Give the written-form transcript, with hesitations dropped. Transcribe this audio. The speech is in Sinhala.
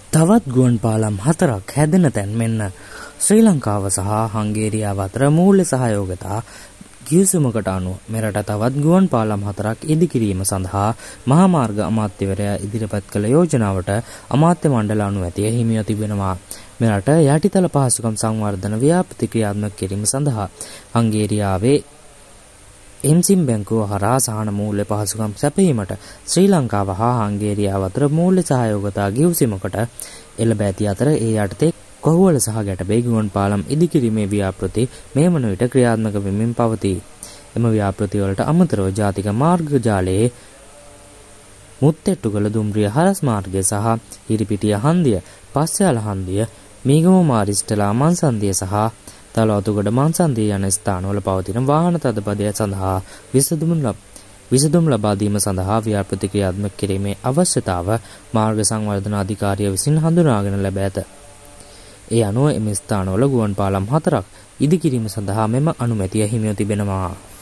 තවත් ගුවන් පාලම් 4ක් හැදෙන තැන් මෙන්න ශ්‍රී ලංකාව සහ හංගේරියාව අතර මූල්‍ය සහයෝගතා ගිවිසුමකට අනුව මෙරට තවත් ගුවන් පාලම් 4ක් ඉදිකිරීම සඳහා මහා මාර්ග අමාත්‍යවරයා ඉදිරිපත් කළ යෝජනාවට අමාත්‍ය මණ්ඩල අනුමැතිය හිමිව තිබෙනවා. මෙරට යටිතල පහසුකම් සංවර්ධන ව්‍යාපෘති ක්‍රියාත්මක කිරීම සඳහා හංගේරියාවේ එම්සිම් බැංකුව හරහා සහන මූල්‍ය පහසුකම් සැපයීමට ශ්‍රී ලංකාව හා හංගේරියාව අතර මූල්‍ය සහයෝගතා ගිවිසුමකට එළඹ ඇති අතර ඒ යටතේ කොහුවල සහ ගැටබේ ගුවන් පාලම් ඉදිකිරීමේ ව්‍යාපෘති මේ වන විට ක්‍රියාත්මක වෙමින් පවතී. එම ව්‍යාපෘති වලට අමතරව ජාතික මාර්ග ජාලයේ මුත්තෙට්ටුගල දුම්රිය හරස් මාර්ගය සහ හිරිපිටිය හන්දිය, පස්යාල හන්දිය, මීගම මාරිස්ටලා මන්සන්දිය සහ තලවතුගොඩ මන්සන්දිය යන ස්ථානවල පවතින වාහන තදබදය සඳහා විසඳුම් ලබා දීම සඳහා ව්‍යාපෘති ක්‍රියාත්මක කිරීමේ අවශ්‍යතාව මාර්ග සංවර්ධන අධිකාරිය විසින් හඳුනාගෙන ලැබ ඇත. ඒ අනුව එම ස්ථානවල ගුවන් පාලම් 4ක් ඉදිකිරීම සඳහා මෙම අනුමැතිය හිමිව තිබෙනවා.